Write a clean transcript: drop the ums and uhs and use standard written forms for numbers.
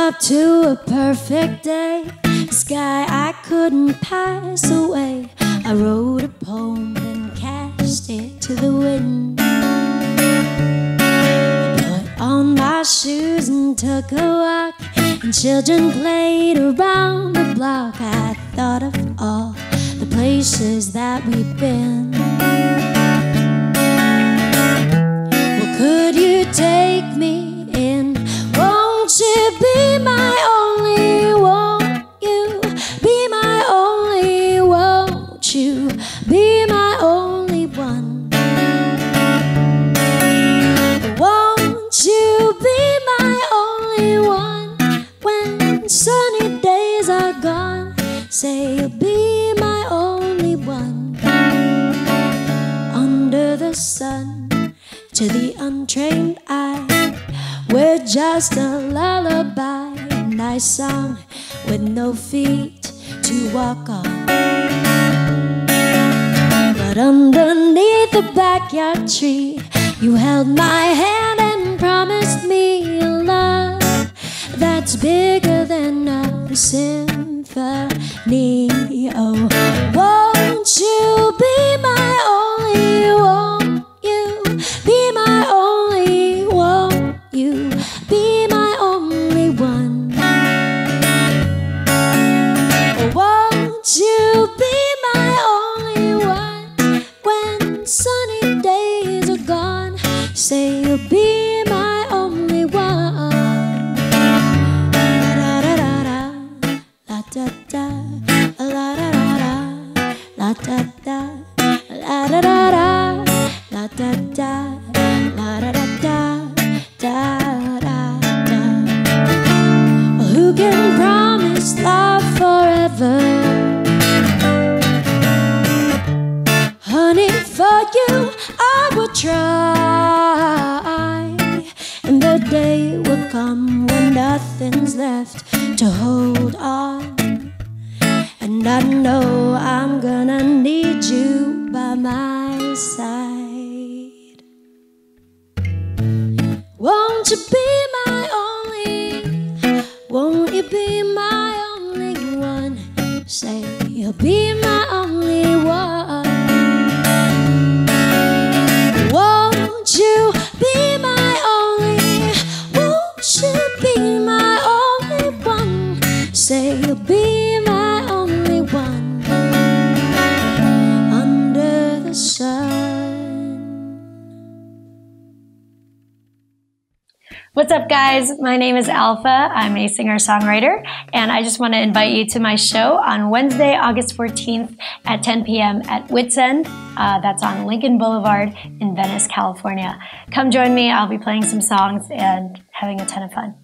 up to a perfect day, a sky I couldn't pass away. I wrote a poem and cast it to the wind. I put on my shoes and took a walk, and children played around the block. I thought of all the places that we've been. Well, could you take me in? Won't you be my only? Won't you be my only? Won't you be my only one? Won't you be my only one? When sunny days are gone, say you'll be my only one. Under the sun, to the untrained eye, we're just a lullaby, a nice song with no feet to walk on. But underneath the backyard tree, you held my hand and promised me a love that's bigger than a symphony. Oh, won't you be my only? Won't you be my only? Won't you be my only one? Won't you be my only one? When sunny days are gone, say you'll be my only one. La da da da, la da da, la da da da, la da da, la da da da, la da da, la da da da, da da da. Who can promise love forever? Honey, for you I will try, and the day will come when nothing's left to hold on. And I know I'm gonna need you by my side. Won't you be my only? Won't you be my only one? Say you'll be my only one. Won't you be my only? Won't you be my only one? Say you'll be my only one. Under the sun. What's up, guys? My name is Alfa. I'm a singer-songwriter, and I just want to invite you to my show on Wednesday, August 14th at 10 p.m. at WitZend. That's on Lincoln Boulevard in Venice, California. Come join me. I'll be playing some songs and having a ton of fun.